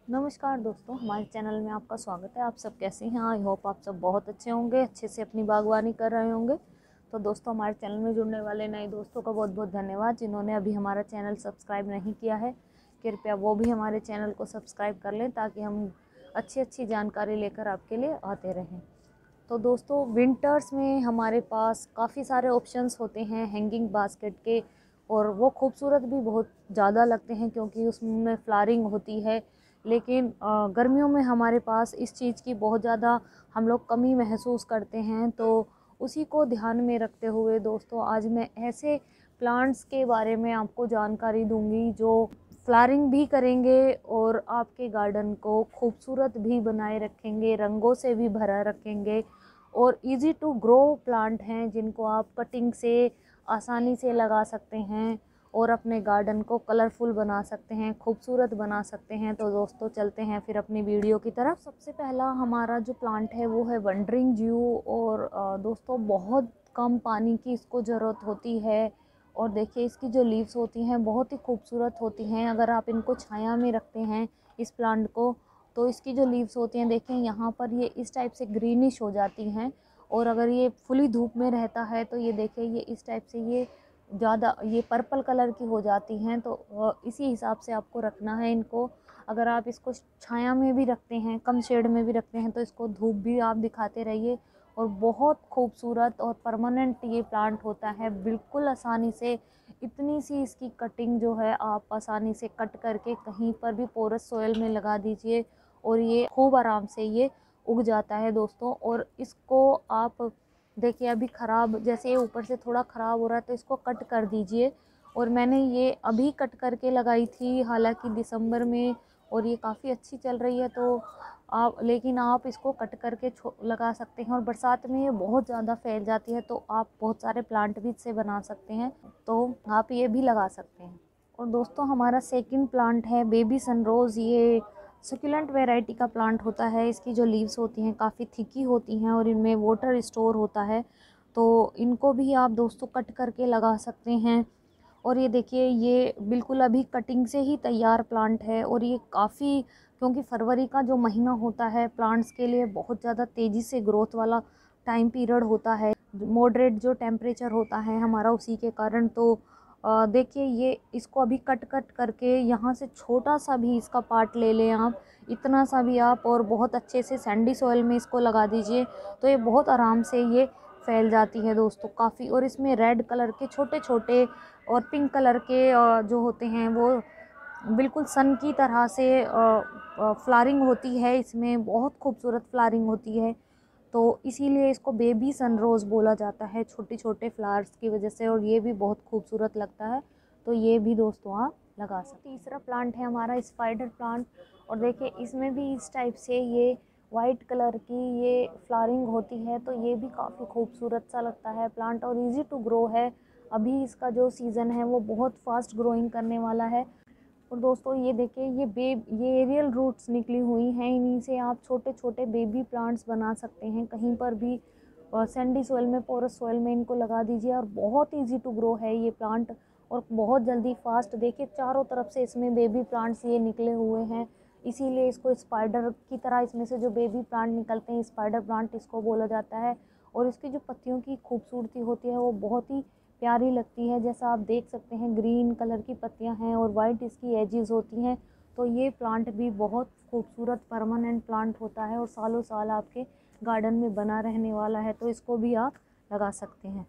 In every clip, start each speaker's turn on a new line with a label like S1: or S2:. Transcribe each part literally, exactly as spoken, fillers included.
S1: नमस्कार दोस्तों, हमारे चैनल में आपका स्वागत है। आप सब कैसे हैं? आई होप आप सब बहुत अच्छे होंगे, अच्छे से अपनी बागवानी कर रहे होंगे। तो दोस्तों, हमारे चैनल में जुड़ने वाले नए दोस्तों का बहुत बहुत धन्यवाद। जिन्होंने अभी हमारा चैनल सब्सक्राइब नहीं किया है, कृपया वो भी हमारे चैनल को सब्सक्राइब कर लें, ताकि हम अच्छी अच्छी जानकारी लेकर आपके लिए आते रहें। तो दोस्तों, विंटर्स में हमारे पास काफ़ी सारे ऑप्शंस होते हैं हैंगिंग बास्केट के, और वो खूबसूरत भी बहुत ज़्यादा लगते हैं क्योंकि उसमें फ्लावरिंग होती है। लेकिन अ, गर्मियों में हमारे पास इस चीज़ की बहुत ज़्यादा हम लोग कमी महसूस करते हैं। तो उसी को ध्यान में रखते हुए दोस्तों, आज मैं ऐसे प्लांट्स के बारे में आपको जानकारी दूंगी जो फ्लावरिंग भी करेंगे और आपके गार्डन को खूबसूरत भी बनाए रखेंगे, रंगों से भी भरा रखेंगे, और इजी टू ग्रो प्लांट हैं जिनको आप कटिंग से आसानी से लगा सकते हैं और अपने गार्डन को कलरफुल बना सकते हैं, खूबसूरत बना सकते हैं। तो दोस्तों, चलते हैं फिर अपनी वीडियो की तरफ। सबसे पहला हमारा जो प्लांट है वो है वंडरिंग ज्यू। और अ, दोस्तों, बहुत कम पानी की इसको ज़रूरत होती है, और देखिए इसकी जो लीव्स होती हैं बहुत ही खूबसूरत होती हैं। अगर आप इनको छाया में रखते हैं इस प्लांट को, तो इसकी जो लीव्स होती हैं, देखें यहाँ पर ये इस टाइप से ग्रीनिश हो जाती हैं। और अगर ये फुली धूप में रहता है तो ये देखिए ये इस टाइप से ये ज़्यादा ये पर्पल कलर की हो जाती हैं। तो अ, इसी हिसाब से आपको रखना है इनको। अगर आप इसको छाया में भी रखते हैं, कम शेड में भी रखते हैं, तो इसको धूप भी आप दिखाते रहिए। और बहुत खूबसूरत और परमानेंट ये प्लांट होता है, बिल्कुल आसानी से। इतनी सी इसकी कटिंग जो है आप आसानी से कट करके कहीं पर भी पोरस सोयल में लगा दीजिए, और ये खूब आराम से ये उग जाता है दोस्तों। और इसको आप देखिए अभी ख़राब, जैसे ये ऊपर से थोड़ा ख़राब हो रहा है तो इसको कट कर दीजिए। और मैंने ये अभी कट करके लगाई थी, हालांकि दिसंबर में, और ये काफ़ी अच्छी चल रही है। तो आप लेकिन आप इसको कट करके लगा सकते हैं, और बरसात में ये बहुत ज़्यादा फैल जाती है, तो आप बहुत सारे प्लांट भी इससे बना सकते हैं। तो आप ये भी लगा सकते हैं। और दोस्तों, हमारा सेकंड प्लांट है बेबी सनरोज़। ये सकुलेंट वैरायटी का प्लांट होता है। इसकी जो लीव्स होती हैं काफ़ी थिकी होती हैं, और इनमें वाटर स्टोर होता है। तो इनको भी आप दोस्तों कट करके लगा सकते हैं। और ये देखिए ये बिल्कुल अभी कटिंग से ही तैयार प्लांट है, और ये काफ़ी, क्योंकि फरवरी का जो महीना होता है प्लांट्स के लिए बहुत ज़्यादा तेज़ी से ग्रोथ वाला टाइम पीरियड होता है। मॉडरेट जो टेम्परेचर होता है हमारा, उसी के कारण। तो अ, देखिए ये इसको अभी कट कट करके यहाँ से छोटा सा भी इसका पार्ट ले लें आप, इतना सा भी आप, और बहुत अच्छे से सैंडी सॉइल में इसको लगा दीजिए, तो ये बहुत आराम से ये फैल जाती है दोस्तों काफ़ी। और इसमें रेड कलर के छोटे छोटे और पिंक कलर के अ, जो होते हैं वो बिल्कुल सन की तरह से फ्लावरिंग होती है, इसमें बहुत खूबसूरत फ्लावरिंग होती है। तो इसीलिए इसको बेबी सनरोज़ बोला जाता है, छोटे छोटे फ्लावर्स की वजह से, और ये भी बहुत खूबसूरत लगता है। तो ये भी दोस्तों आप लगा सकते। तीसरा प्लांट है हमारा स्पाइडर प्लांट। और देखिए इसमें भी इस टाइप से ये वाइट कलर की ये फ्लावरिंग होती है, तो ये भी काफ़ी खूबसूरत सा लगता है प्लांट, और इजी टू ग्रो है। अभी इसका जो सीज़न है वो बहुत फास्ट ग्रोइंग करने वाला है। और दोस्तों ये देखिए ये बेब ये एरियल रूट्स निकली हुई हैं, इन्हीं से आप छोटे छोटे बेबी प्लांट्स बना सकते हैं कहीं पर भी। सैंडी सोइल में, पोरस सोइल में इनको लगा दीजिए, और बहुत इजी टू ग्रो है ये प्लांट, और बहुत जल्दी फास्ट। देखिए चारों तरफ से इसमें बेबी प्लांट्स ये निकले हुए हैं, इसीलिए इसको स्पाइडर की तरह, इसमें से जो बेबी प्लांट निकलते हैं स्पाइडर प्लांट इसको बोला जाता है। और इसकी जो पत्तियों की खूबसूरती होती है वो बहुत ही प्यारी लगती है। जैसा आप देख सकते हैं ग्रीन कलर की पत्तियां हैं और वाइट इसकी एजेस होती हैं। तो ये प्लांट भी बहुत खूबसूरत परमानेंट प्लांट होता है, और सालों साल आपके गार्डन में बना रहने वाला है। तो इसको भी आप लगा सकते हैं।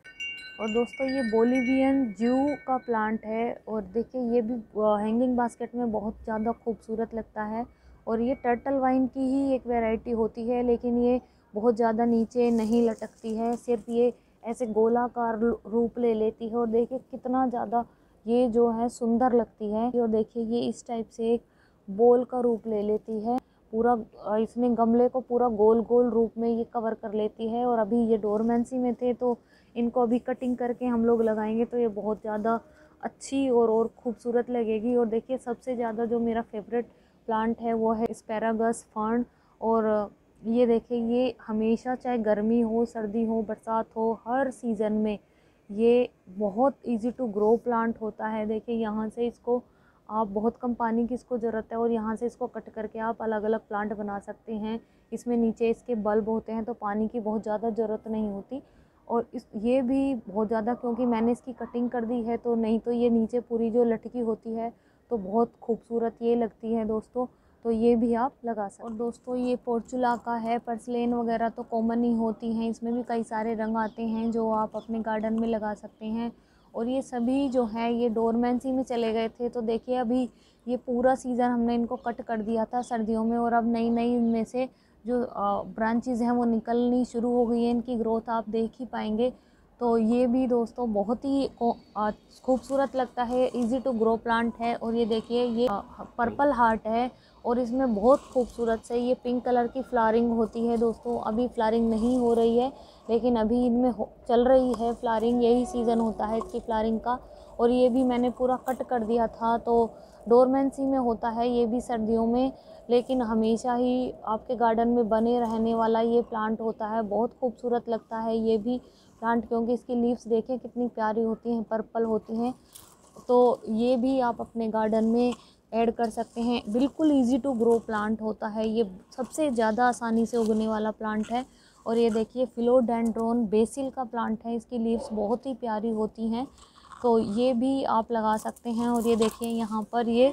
S1: और दोस्तों ये बोलिवियन ज्यू का प्लांट है, और देखिए ये भी हैंगिंग बास्केट में बहुत ज़्यादा खूबसूरत लगता है। और ये टर्टल वाइन की ही एक वैरायटी होती है, लेकिन ये बहुत ज़्यादा नीचे नहीं लटकती है, सिर्फ ये ऐसे गोलाकार रूप ले लेती है। और देखिए कितना ज़्यादा ये जो है सुंदर लगती है। और देखिए ये इस टाइप से एक बोल का रूप ले लेती है पूरा, इसमें गमले को पूरा गोल गोल रूप में ये कवर कर लेती है। और अभी ये डोरमेंसी में थे, तो इनको अभी कटिंग करके हम लोग लगाएंगे तो ये बहुत ज़्यादा अच्छी और और खूबसूरत लगेगी। और देखिए सबसे ज़्यादा जो मेरा फेवरेट प्लांट है वो है एस्पैरागस फर्न। और ये देखिए ये हमेशा, चाहे गर्मी हो, सर्दी हो, बरसात हो, हर सीज़न में ये बहुत इजी टू ग्रो प्लांट होता है। देखिए यहाँ से इसको आप बहुत कम पानी की इसको ज़रूरत है और यहाँ से इसको कट करके आप अलग अलग प्लांट बना सकते हैं। इसमें नीचे इसके बल्ब होते हैं तो पानी की बहुत ज़्यादा ज़रूरत नहीं होती। और इस ये भी बहुत ज़्यादा, क्योंकि मैंने इसकी कटिंग कर दी है, तो नहीं तो ये नीचे पूरी जो लटकी होती है तो बहुत खूबसूरत ये लगती है दोस्तों। तो ये भी आप लगा सकते हैं। और दोस्तों ये पोर्चुला का है, पर्सलेन वगैरह तो कॉमन ही होती हैं। इसमें भी कई सारे रंग आते हैं जो आप अपने गार्डन में लगा सकते हैं। और ये सभी जो है ये डोरमेंसी में चले गए थे, तो देखिए अभी ये पूरा सीज़न हमने इनको कट कर दिया था सर्दियों में, और अब नई नई इनमें से जो ब्रांचेज़ हैं वो निकलनी शुरू हो गई है। इनकी ग्रोथ आप देख ही पाएंगे। तो ये भी दोस्तों बहुत ही खूबसूरत लगता है, इजी टू ग्रो प्लांट है। और ये देखिए ये पर्पल हार्ट है और इसमें बहुत खूबसूरत से ये पिंक कलर की फ्लावरिंग होती है दोस्तों। अभी फ्लावरिंग नहीं हो रही है, लेकिन अभी इनमें चल रही है फ्लावरिंग, यही सीज़न होता है इसकी फ्लावरिंग का। और ये भी मैंने पूरा कट कर दिया था, तो डोरमेंसी में होता है ये भी सर्दियों में, लेकिन हमेशा ही आपके गार्डन में बने रहने वाला ये प्लांट होता है। बहुत खूबसूरत लगता है ये भी प्लांट, क्योंकि इसकी लीव्स देखें कितनी प्यारी होती हैं, पर्पल होती हैं। तो ये भी आप अपने गार्डन में ऐड कर सकते हैं। बिल्कुल इजी टू ग्रो प्लांट होता है, ये सबसे ज़्यादा आसानी से उगने वाला प्लांट है। और ये देखिए फिलोडेंड्रोन बेसिल का प्लांट है, इसकी लीव्स बहुत ही प्यारी होती हैं, तो ये भी आप लगा सकते हैं। और ये देखिए यहाँ पर ये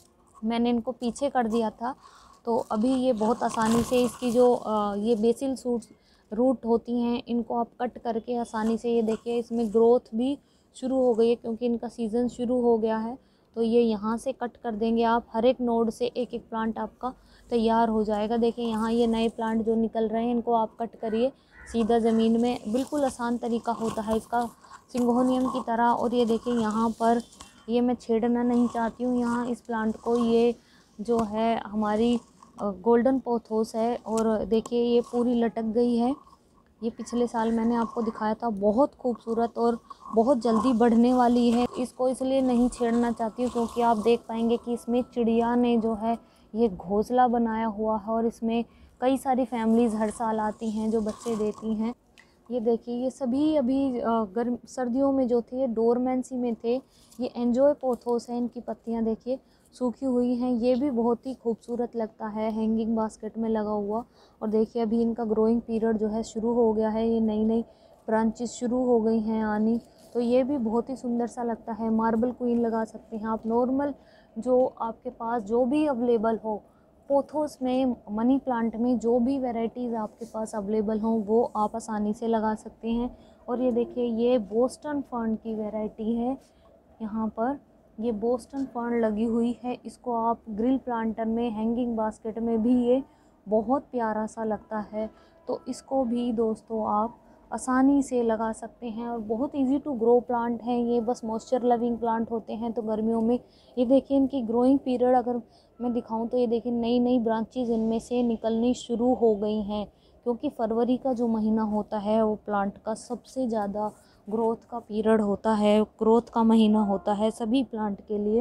S1: मैंने इनको पीछे कर दिया था, तो अभी ये बहुत आसानी से इसकी जो ये बेसिल सूट्स रूट होती हैं इनको आप कट करके आसानी से, ये देखिए इसमें ग्रोथ भी शुरू हो गई है क्योंकि इनका सीज़न शुरू हो गया है। तो ये यहाँ से कट कर देंगे आप, हर एक नोड से एक एक प्लांट आपका तैयार हो जाएगा। देखिए यहाँ ये नए प्लांट जो निकल रहे हैं इनको आप कट करिए सीधा ज़मीन में, बिल्कुल आसान तरीका होता है इसका सिंगोनियम की तरह। और ये देखिए यहाँ पर ये मैं छेड़ना नहीं चाहती हूँ यहाँ इस प्लांट को, ये जो है हमारी गोल्डन पोथोस है। और देखिए ये पूरी लटक गई है, ये पिछले साल मैंने आपको दिखाया था, बहुत खूबसूरत और बहुत जल्दी बढ़ने वाली है। इसको इसलिए नहीं छेड़ना चाहती हूँ क्योंकि आप देख पाएंगे कि इसमें चिड़िया ने जो है ये घोंसला बनाया हुआ है और इसमें कई सारी फैमिलीज़ हर साल आती हैं जो बच्चे देती हैं। ये देखिए ये सभी अभी गर्म सर्दियों में जो थे डोरमेंसी में थे। ये एंजॉय पोथोस है, इनकी पत्तियां देखिए सूखी हुई हैं, ये भी बहुत ही खूबसूरत लगता है हैंगिंग बास्केट में लगा हुआ। और देखिए अभी इनका ग्रोइंग पीरियड जो है शुरू हो गया है, ये नई नई ब्रांचेस शुरू हो गई हैं आनी, तो ये भी बहुत ही सुंदर सा लगता है। मार्बल क्वीन लगा सकते हैं आप, नॉर्मल जो आपके पास जो भी अवेलेबल हो पोथोस में, मनी प्लांट में जो भी वैरायटीज़ आपके पास अवेलेबल हों वो आप आसानी से लगा सकते हैं। और ये देखिए ये बोस्टन फर्न की वैरायटी है, यहाँ पर ये बोस्टन फर्न लगी हुई है। इसको आप ग्रिल प्लांटर में, हैंगिंग बास्केट में भी ये बहुत प्यारा सा लगता है, तो इसको भी दोस्तों आप आसानी से लगा सकते हैं। और बहुत इजी टू ग्रो प्लांट हैं ये, बस मॉइस्चर लविंग प्लांट होते हैं। तो गर्मियों में ये देखिए इनकी ग्रोइंग पीरियड अगर मैं दिखाऊं तो ये देखिए नई नई ब्रांचेज इनमें से निकलनी शुरू हो गई हैं, क्योंकि फरवरी का जो महीना होता है वो प्लांट का सबसे ज़्यादा ग्रोथ का पीरियड होता है, ग्रोथ का महीना होता है सभी प्लांट के लिए।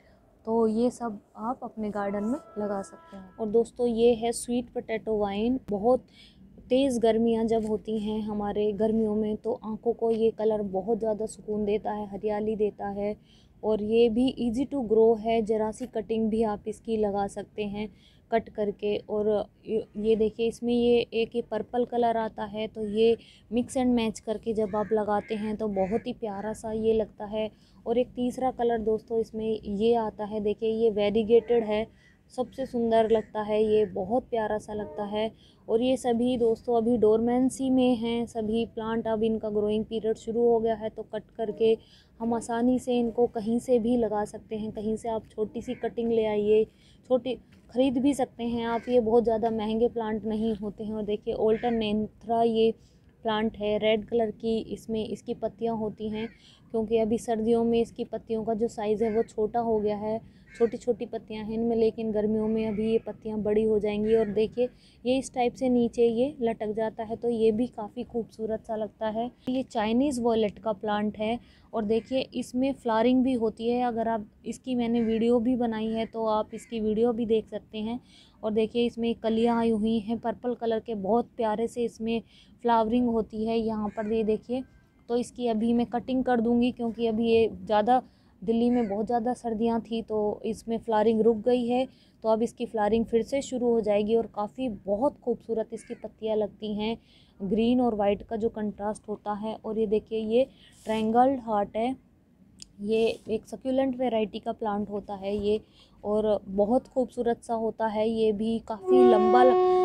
S1: तो ये सब आप अपने गार्डन में लगा सकते हैं। और दोस्तों ये है स्वीट पोटैटो वाइन। बहुत तेज़ गर्मियाँ जब होती हैं हमारे गर्मियों में तो आंखों को ये कलर बहुत ज़्यादा सुकून देता है, हरियाली देता है। और ये भी इजी टू ग्रो है, ज़रा सी कटिंग भी आप इसकी लगा सकते हैं कट करके। और ये देखिए इसमें ये एक ये पर्पल कलर आता है, तो ये मिक्स एंड मैच करके जब आप लगाते हैं तो बहुत ही प्यारा सा ये लगता है। और एक तीसरा कलर दोस्तों इसमें ये आता है, देखिए ये वेरीगेटेड है, सबसे सुंदर लगता है ये, बहुत प्यारा सा लगता है। और ये सभी दोस्तों अभी डोरमेंसी में हैं सभी प्लांट, अब इनका ग्रोइंग पीरियड शुरू हो गया है, तो कट करके हम आसानी से इनको कहीं से भी लगा सकते हैं। कहीं से आप छोटी सी कटिंग ले आइए, छोटी खरीद भी सकते हैं आप, ये बहुत ज़्यादा महंगे प्लांट नहीं होते हैं। और देखिए ऑल्टरनेंथ्रा ये प्लांट है, रेड कलर की इसमें इसकी पत्तियां होती हैं, क्योंकि अभी सर्दियों में इसकी पत्तियों का जो साइज़ है वो छोटा हो गया है, छोटी छोटी पत्तियां हैं इनमें, लेकिन गर्मियों में अभी ये पत्तियां बड़ी हो जाएंगी। और देखिए ये इस टाइप से नीचे ये लटक जाता है, तो ये भी काफ़ी खूबसूरत सा लगता है। ये चाइनीज़ वॉलेट का प्लांट है और देखिए इसमें फ्लावरिंग भी होती है। अगर आप इसकी मैंने वीडियो भी बनाई है तो आप इसकी वीडियो भी देख सकते हैं। और देखिए इसमें कलियाँ आई हुई हैं पर्पल कलर के, बहुत प्यारे से इसमें फ्लावरिंग होती है यहाँ पर, ये देखिए। तो इसकी अभी मैं कटिंग कर दूँगी क्योंकि अभी ये ज़्यादा दिल्ली में बहुत ज़्यादा सर्दियाँ थी तो इसमें फ्लावरिंग रुक गई है, तो अब इसकी फ्लावरिंग फिर से शुरू हो जाएगी और काफ़ी बहुत खूबसूरत इसकी पत्तियाँ लगती हैं। ग्रीन और वाइट का जो कंट्रास्ट होता है। और ये देखिए ये ट्रायंगल्ड हार्ट है, ये एक सक्यूलेंट वैरायटी का प्लांट होता है ये, और बहुत खूबसूरत सा होता है। ये भी काफ़ी लंबा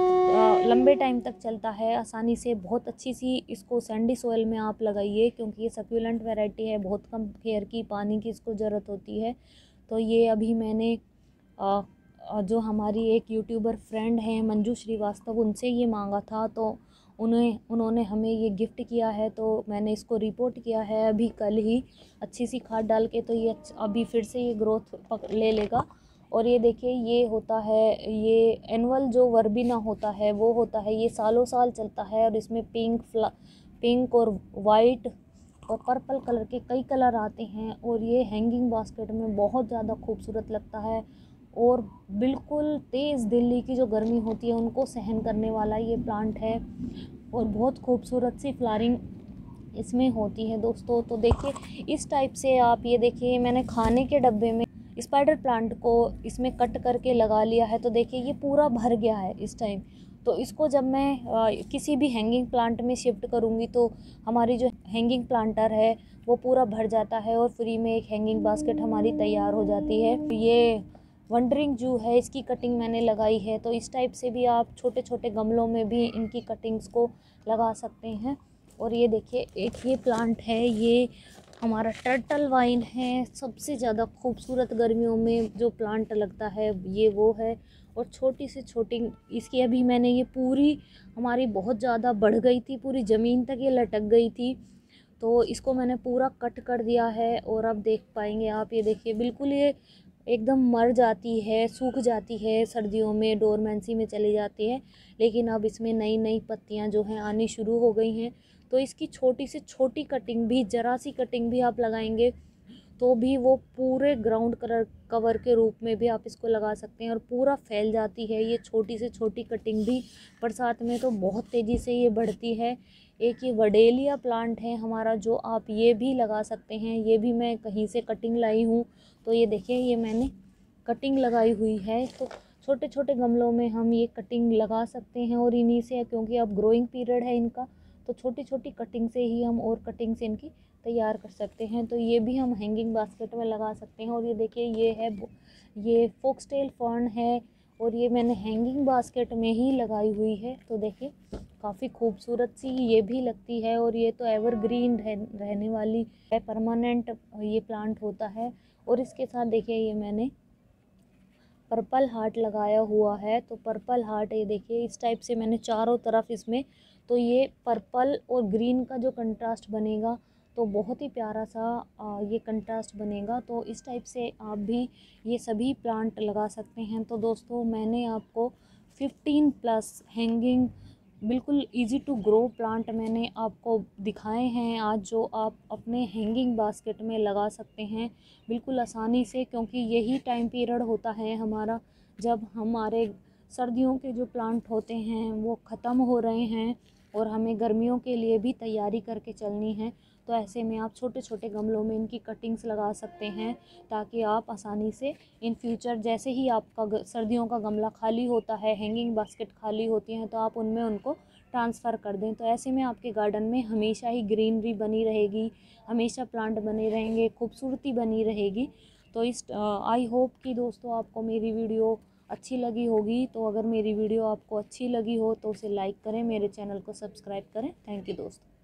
S1: लंबे टाइम तक चलता है आसानी से। बहुत अच्छी सी इसको सैंडी सोयल में आप लगाइए, क्योंकि ये सक्यूलेंट वैरायटी है, बहुत कम केयर की, पानी की इसको ज़रूरत होती है। तो ये अभी मैंने आ, जो हमारी एक यूट्यूबर फ्रेंड हैं मंजू श्रीवास्तव, उनसे ये मांगा था, तो उन्हें उन्होंने हमें ये गिफ्ट किया है। तो मैंने इसको रिपोर्ट किया है अभी कल ही अच्छी सी खाद डाल के, तो ये अभी फिर से ये ग्रोथ ले लेगा। और ये देखिए ये होता है, ये एनुअल जो वर्बिना होता है वो होता है, ये सालों साल चलता है। और इसमें पिंक फ्ला पिंक और वाइट और पर्पल कलर के कई कलर आते हैं। और ये हैंगिंग बास्केट में बहुत ज़्यादा खूबसूरत लगता है, और बिल्कुल तेज़ दिल्ली की जो गर्मी होती है उनको सहन करने वाला ये प्लांट है। और बहुत खूबसूरत सी फ्लावरिंग इसमें होती है दोस्तों। तो देखिए इस टाइप से आप, ये देखिए मैंने खाने के डब्बे में स्पाइडर प्लांट को इसमें कट करके लगा लिया है। तो देखिए ये पूरा भर गया है इस टाइम। तो इसको जब मैं आ, किसी भी हैंगिंग प्लांट में शिफ्ट करूँगी तो हमारी जो हैंगिंग प्लांटर है वो पूरा भर जाता है, और फ्री में एक हैंगिंग बास्केट हमारी तैयार हो जाती है। ये वंडरिंग जू है, इसकी कटिंग मैंने लगाई है। तो इस टाइप से भी आप छोटे छोटे गमलों में भी इनकी कटिंग्स को लगा सकते हैं। और ये देखिए एक ये प्लांट है, ये हमारा टर्टल वाइन है। सबसे ज़्यादा खूबसूरत गर्मियों में जो प्लांट लगता है ये वो है। और छोटी से छोटी इसकी अभी मैंने ये पूरी हमारी बहुत ज़्यादा बढ़ गई थी, पूरी ज़मीन तक ये लटक गई थी, तो इसको मैंने पूरा कट कर दिया है। और अब देख पाएंगे आप, ये देखिए बिल्कुल ये एकदम मर जाती है, सूख जाती है सर्दियों में, डोरमेंसी में चली जाती है। लेकिन अब इसमें नई नई पत्तियां जो हैं आनी शुरू हो गई हैं। तो इसकी छोटी से छोटी कटिंग भी, जरा सी कटिंग भी आप लगाएंगे तो भी वो पूरे ग्राउंड कलर कवर के रूप में भी आप इसको लगा सकते हैं, और पूरा फैल जाती है ये छोटी से छोटी कटिंग भी। बरसात में तो बहुत तेज़ी से ये बढ़ती है। एक ये वडेलिया प्लांट है हमारा, जो आप ये भी लगा सकते हैं। ये भी मैं कहीं से कटिंग लाई हूँ। तो ये देखिए ये मैंने कटिंग लगाई हुई है। तो छोटे छोटे गमलों में हम ये कटिंग लगा सकते हैं, और इन्हीं से, क्योंकि अब ग्रोइंग पीरियड है इनका, तो छोटी छोटी कटिंग से ही हम और कटिंग से इनकी तैयार कर सकते हैं। तो ये भी हम हैंगिंग बास्केट में लगा सकते हैं। और ये देखिए ये है, ये फोक्सटेल फर्न है, और ये मैंने हैंगिंग बास्केट में ही लगाई हुई है। तो देखिए काफ़ी खूबसूरत सी ये भी लगती है। और ये तो एवरग्रीन रह, रहने वाली है, परमानेंट ये प्लांट होता है। और इसके साथ देखिए ये मैंने पर्पल हार्ट लगाया हुआ है। तो पर्पल हार्ट ये देखिए इस टाइप से मैंने चारों तरफ इसमें, तो ये पर्पल और ग्रीन का जो कंट्रास्ट बनेगा तो बहुत ही प्यारा सा ये कंट्रास्ट बनेगा। तो इस टाइप से आप भी ये सभी प्लांट लगा सकते हैं। तो दोस्तों मैंने आपको फिफ्टीन प्लस हैंगिंग बिल्कुल इजी टू ग्रो प्लांट मैंने आपको दिखाए हैं आज, जो आप अपने हैंगिंग बास्केट में लगा सकते हैं बिल्कुल आसानी से। क्योंकि यही टाइम पीरियड होता है हमारा जब हमारे सर्दियों के जो प्लांट होते हैं वो ख़त्म हो रहे हैं, और हमें गर्मियों के लिए भी तैयारी करके चलनी है। तो ऐसे में आप छोटे छोटे गमलों में इनकी कटिंग्स लगा सकते हैं, ताकि आप आसानी से इन फ्यूचर, जैसे ही आपका सर्दियों का गमला खाली होता है, हैंगिंग बास्केट खाली होती हैं, तो आप उनमें उनको ट्रांसफ़र कर दें। तो ऐसे में आपके गार्डन में हमेशा ही ग्रीनरी बनी रहेगी, हमेशा प्लांट बने रहेंगे, खूबसूरती बनी रहेगी। तो इस आई होप कि दोस्तों आपको मेरी वीडियो अच्छी लगी होगी। तो अगर मेरी वीडियो आपको अच्छी लगी हो तो उसे लाइक करें, मेरे चैनल को सब्सक्राइब करें। थैंक यू दोस्तों।